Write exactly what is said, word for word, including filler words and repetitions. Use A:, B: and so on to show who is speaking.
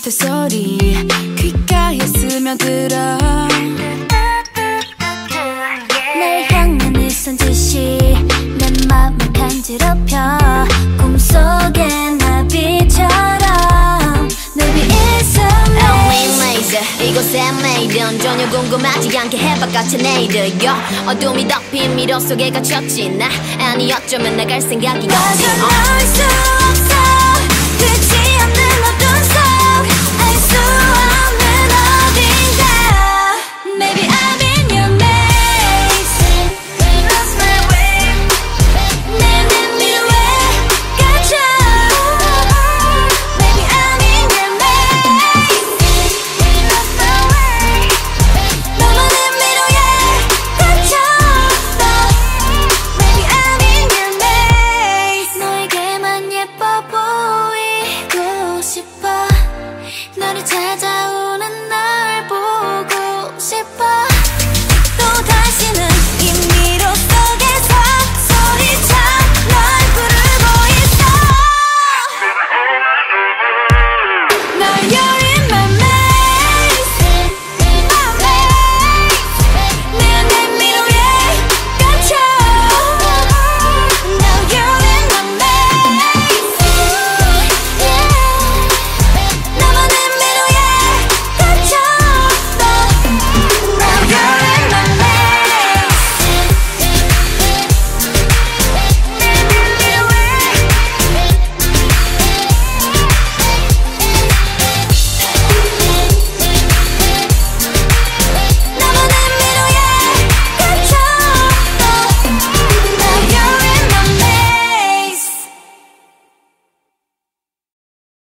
A: 그 소리 귓가에 스며들어 날 향한 이 손짓이 내 맘을 간지럽혀 꿈속의 나비처럼 늘 있으면 이곳에 메이든 전혀 궁금하지 않게 해바깥의 내일을 yo. 어둠이 덮인 미로 속에 갇혔지 나 아니 어쩌면 나갈 생각이 없지 어. 널 수 없어 그치 않는 너